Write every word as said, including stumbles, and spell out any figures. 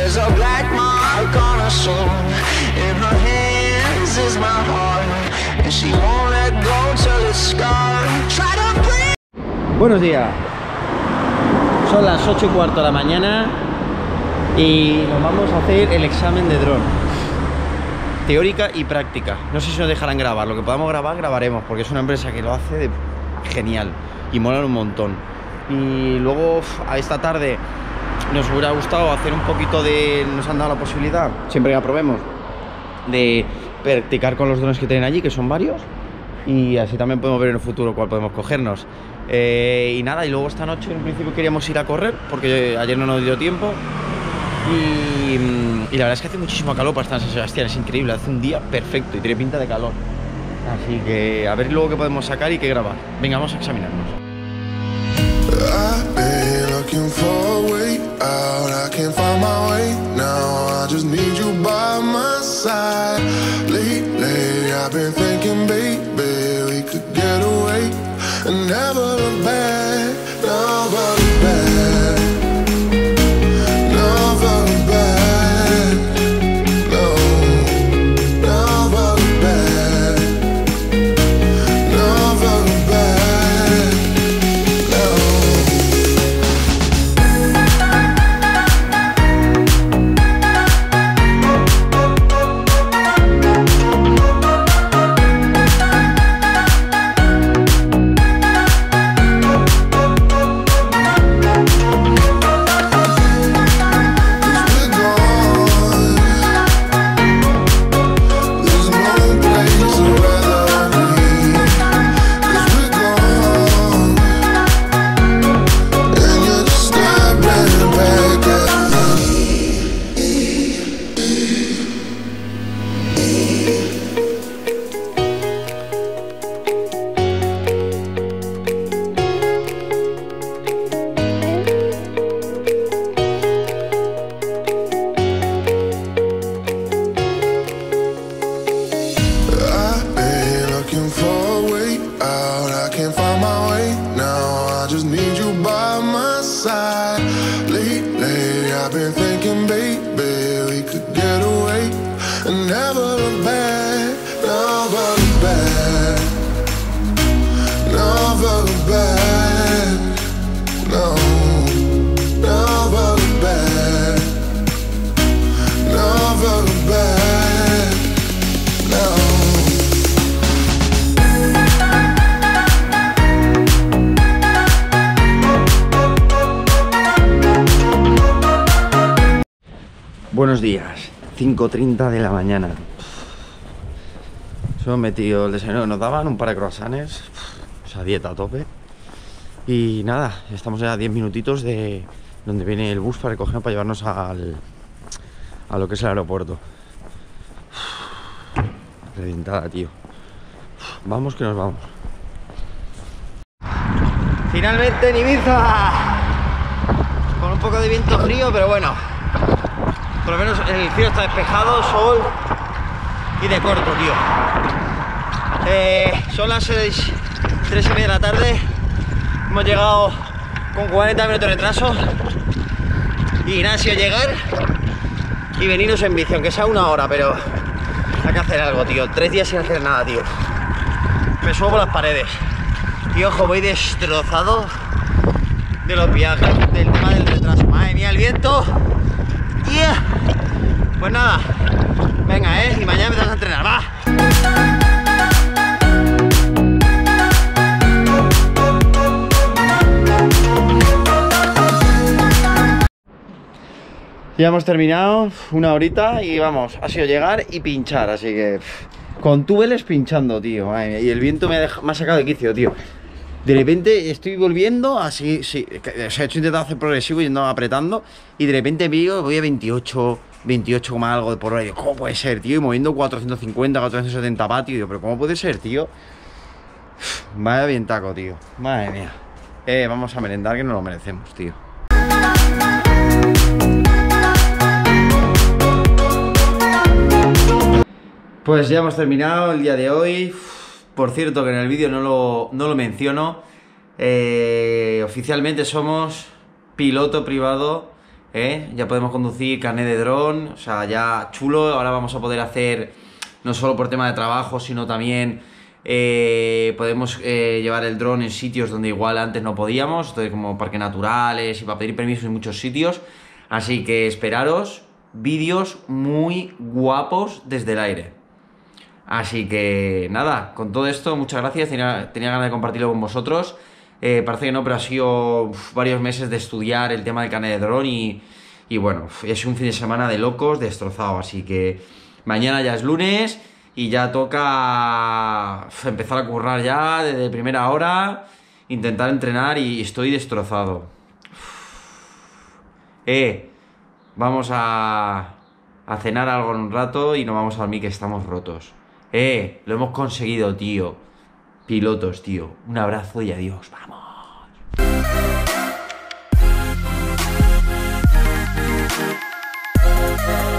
There's a black mark on her soul. In her hands is my heart, and she won't let go till it's scarred. Try to breathe. Buenos días. Son las ocho y cuarto de la mañana y nos vamos a hacer el examen de dron. Teórica y práctica. No sé si nos dejarán grabar. Lo que podamos grabar, grabaremos, porque es una empresa que lo hace de genial y molan un montón. Y luego a esta tarde nos hubiera gustado hacer un poquito de... Nos han dado la posibilidad, siempre que aprobemos, de practicar con los drones que tienen allí, que son varios, y así también podemos ver en el futuro cuál podemos cogernos. Eh, y nada, y luego esta noche en principio queríamos ir a correr, porque ayer no nos dio tiempo. Y, y la verdad es que hace muchísimo calor para estar en San Sebastián, es increíble, hace un día perfecto y tiene pinta de calor. Así que a ver luego qué podemos sacar y qué grabar. Venga, vamos a examinarnos. I've been looking for a way out, I can't find my way now, I just need you by my side. Lately I've been thinking, baby, we could get away and never look back, never look back, never look back, no, never look back, never look back, no. Buenos días, cinco y treinta de la mañana. Nos hemos metido el desayuno que nos daban, un par de croissants, o sea, dieta a tope. Y nada, estamos ya a diez minutitos de donde viene el bus para recogernos, para llevarnos al, a lo que es el aeropuerto. Reventada, tío. Vamos que nos vamos. Finalmente en Ibiza, con un poco de viento frío, pero bueno, por lo menos el cielo está despejado, sol y de corto, tío. Eh, son las seis, tres y media de la tarde. Hemos llegado con cuarenta minutos de retraso. Y nada, ha sido llegar y venirnos en bici, aunque sea una hora, pero hay que hacer algo, tío. Tres días sin hacer nada, tío. Me subo por las paredes. Y ojo, voy destrozado de los viajes, del tema del retraso. Madre mía, el viento. Yeah. Pues nada, venga, eh, y mañana empezamos a entrenar, va. Ya hemos terminado, una horita y vamos, ha sido llegar y pinchar, así que pff, con túbeles pinchando, tío, madre mía, y el viento me ha, dejado, me ha sacado de quicio, tío. De repente estoy volviendo así, sí, o sea, he hecho intentado hacer progresivo yendo apretando y de repente veo, voy a veintiocho, veintiocho, algo por hora. Y digo, ¿cómo puede ser, tío? Y moviendo cuatrocientos cincuenta, cuatrocientos setenta vatios. Digo, pero ¿cómo puede ser, tío? Vaya bien taco, tío. Madre mía. Eh, vamos a merendar que nos lo merecemos, tío. Pues ya hemos terminado el día de hoy. Por cierto, que en el vídeo no lo, no lo menciono. Eh, oficialmente somos piloto privado ¿eh? Ya podemos conducir carnet de dron, o sea, ya chulo. Ahora vamos a poder hacer, no solo por tema de trabajo, sino también eh, podemos eh, llevar el dron en sitios donde igual antes no podíamos, entonces como parques naturales y para pedir permiso en muchos sitios. Así que esperaros vídeos muy guapos desde el aire. Así que nada, con todo esto, muchas gracias, tenía, tenía ganas de compartirlo con vosotros. Eh, parece que no, pero ha sido uf, varios meses de estudiar el tema del carnet de dron y, y bueno, es un fin de semana de locos, destrozado. Así que mañana ya es lunes y ya toca uf, empezar a currar ya desde primera hora, intentar entrenar y estoy destrozado. Uf. Eh, vamos a, a cenar algo en un rato y nos vamos a dormir que estamos rotos. Eh, lo hemos conseguido, tío. Pilotos, tío. Un abrazo y adiós. ¡Vamos!